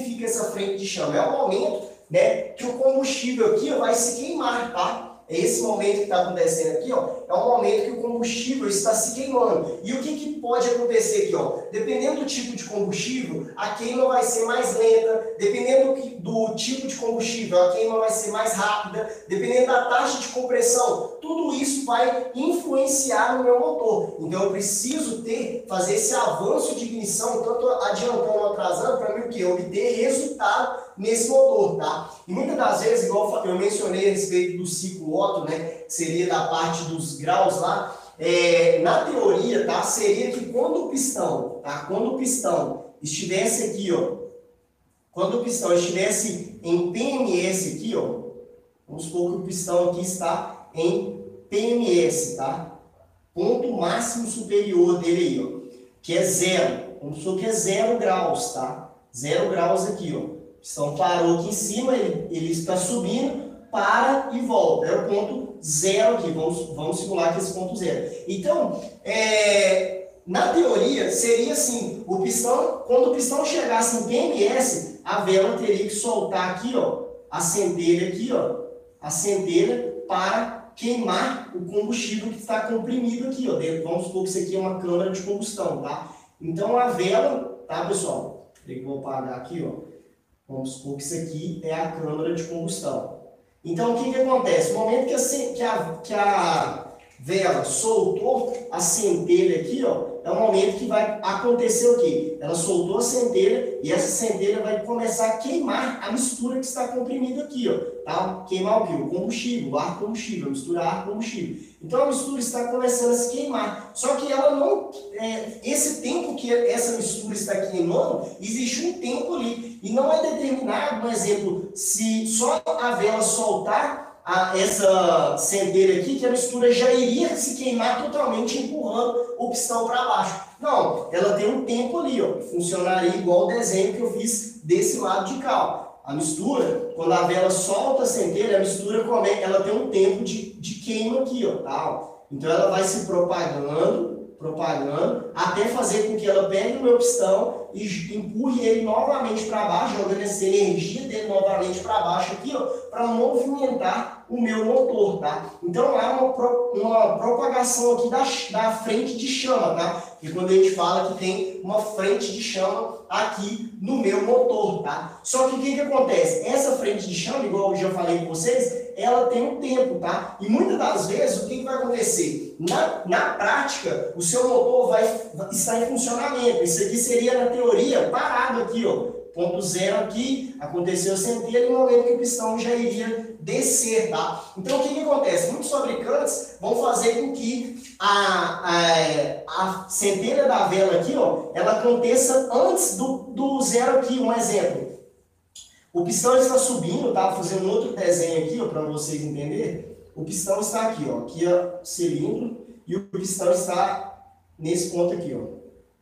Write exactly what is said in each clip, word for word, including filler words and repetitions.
significa essa frente de chama? É o momento, né, que o combustível aqui ó, vai se queimar, tá? É esse momento que está acontecendo aqui, ó, é o momento que o combustível está se queimando. E o que, que pode acontecer aqui, ó? Dependendo do tipo de combustível, a queima vai ser mais lenta. Dependendo do tipo de combustível, a queima vai ser mais rápida. Dependendo da taxa de compressão, tudo isso vai influenciar no meu motor. Então eu preciso ter, fazer esse avanço de ignição, tanto adiantando ou atrasando, para mim o quê? Obter resultado nesse motor, tá? E muitas das vezes, igual eu mencionei a respeito do ciclo Otto, né, que seria da parte dos graus lá, é, na teoria, tá, seria que quando o pistão, tá, quando o pistão estivesse aqui, ó, quando o pistão estivesse em P M S aqui, ó, vamos supor que o pistão aqui está em P M S, tá? Ponto máximo superior dele aí, ó, que é zero. Vamos supor que é zero graus, tá? Zero graus aqui, ó. O pistão parou aqui em cima, ele, ele está subindo, para e volta. É o ponto zero aqui. Vamos, vamos simular aqui esse ponto zero. Então, é, na teoria, seria assim, o pistão, quando o pistão chegasse em P M S, a vela teria que soltar aqui, ó, a centelha aqui, ó, a centelha para queimar o combustível que está comprimido aqui, ó. Vamos supor que isso aqui é uma câmara de combustão, tá? Então, a vela, tá, pessoal? Eu vou apagar aqui, ó. Vamos supor que isso aqui é a câmara de combustão. Então, o que, que acontece? No momento que a, que, a, que a vela soltou a centelha aqui, ó, é o momento que vai acontecer o quê? Ela soltou a centelha e essa centelha vai começar a queimar a mistura que está comprimida aqui, ó, tá? Queimar o quê? O combustível, o ar combustível, misturar ar combustível. Então, a mistura está começando a se queimar. Só que ela não... É, esse tempo que essa mistura está queimando, existe um tempo ali. E não é determinado, por exemplo, se só a vela soltar a, essa centelha aqui, que a mistura já iria se queimar totalmente, empurrando o pistão para baixo. Não, ela tem um tempo ali, ó, funcionaria igual o desenho que eu fiz desse lado de cá. Ó. A mistura, quando a vela solta a centelha, a mistura come, ela tem um tempo de, de queima aqui, ó, tá? Então ela vai se propagando, propagando, até fazer com que ela pegue o meu pistão e empurre ele novamente para baixo, jogando essa energia dele novamente para baixo aqui, ó, para movimentar o meu motor, tá? Então há uma, pro, uma propagação aqui da, da frente de chama, tá? E quando a gente fala que tem uma frente de chama aqui no meu motor, tá? Só que o que, que acontece? Essa frente de chama, igual eu já falei com vocês, ela tem um tempo, tá? E muitas das vezes, o que, que vai acontecer? Na, na prática, o seu motor vai estar em funcionamento. Isso aqui seria, na teoria, parado aqui, ó. Ponto zero aqui, aconteceu a centelha, e no momento que o pistão já iria descer, tá? Então, o que, que acontece? Muitos fabricantes vão fazer com que a, a, a centelha da vela aqui, ó, ela aconteça antes do, do zero aqui. Um exemplo. O pistão está subindo, tá? Vou fazer um outro desenho aqui, ó, para vocês entenderem. O pistão está aqui, ó. Aqui é o cilindro e o pistão está nesse ponto aqui, ó.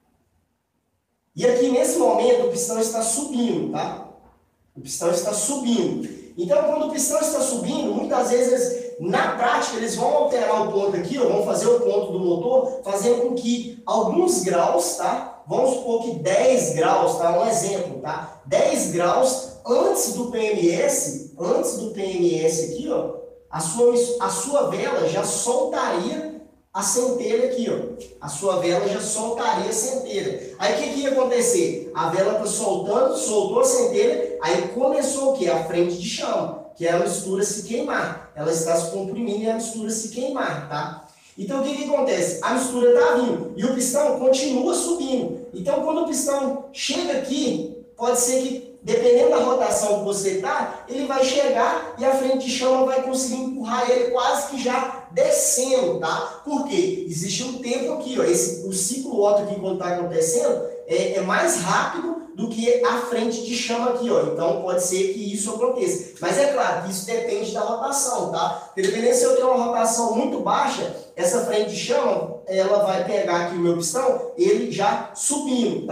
E aqui, nesse momento, o pistão está subindo, tá? O pistão está subindo. Então, quando o pistão está subindo, muitas vezes, na prática, eles vão alterar o ponto aqui, ó, vão fazer o ponto do motor, fazendo com que alguns graus, tá? Vamos supor que dez graus, tá? Um exemplo, tá? dez graus antes do P M S, antes do P M S aqui, ó, a sua, a sua vela já soltaria a centelha aqui, ó. A sua vela já soltaria a centelha. Aí o que, que ia acontecer? A vela está soltando, soltou a centelha, aí começou o quê? A frente de chama, que é a mistura se queimar. Ela está se comprimindo e a mistura se queimar, tá? Então o que, que acontece? A mistura está vindo e o pistão continua subindo. Então quando o pistão chega aqui, pode ser que, dependendo da rotação que você está, ele vai chegar e a frente de chama vai conseguir empurrar ele quase que já descendo, tá? Por quê? Existe um tempo aqui, ó, esse, o ciclo Otto aqui quando está acontecendo é, é mais rápido do que a frente de chama aqui, ó. Então pode ser que isso aconteça. Mas é claro que isso depende da rotação, tá? Porque dependendo se eu tenho uma rotação muito baixa, essa frente de chama, ela vai pegar aqui o meu pistão, ele já subindo, tá?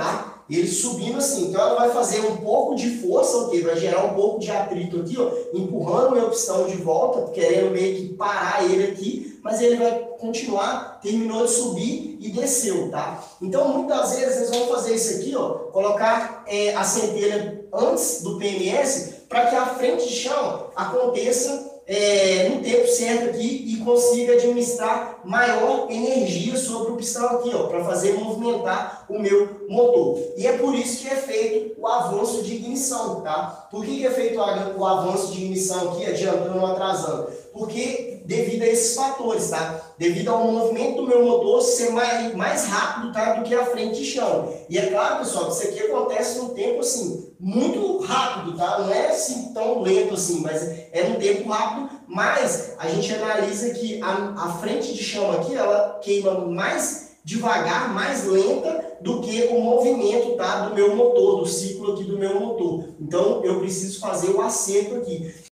ele subindo assim. Então ela vai fazer um pouco de força, ok? Vai gerar um pouco de atrito aqui, ó, empurrando o meu pistão de volta, querendo meio que parar ele aqui, mas ele vai continuar, terminou de subir e desceu, tá? Então muitas vezes eles vão fazer isso aqui, ó, colocar é, a centelha antes do P M S para que a frente de chão aconteça É, no tempo certo aqui e consiga administrar maior energia sobre o pistão aqui, ó, para fazer movimentar o meu motor. E é por isso que é feito o avanço de ignição, tá? Por que, que é feito o avanço de ignição aqui, adiantando ou atrasando? Porque devido a esses fatores, tá? Devido ao movimento do meu motor ser mais, mais rápido, tá, do que a frente de chão. E é claro, pessoal, que isso aqui acontece num tempo assim muito rápido, tá? Não é assim tão lento assim, mas é num tempo rápido, mas a gente analisa que a, a frente de chão aqui, ela queima mais devagar, mais lenta do que o movimento, tá, do meu motor, do ciclo aqui do meu motor. Então, eu preciso fazer o acerto aqui.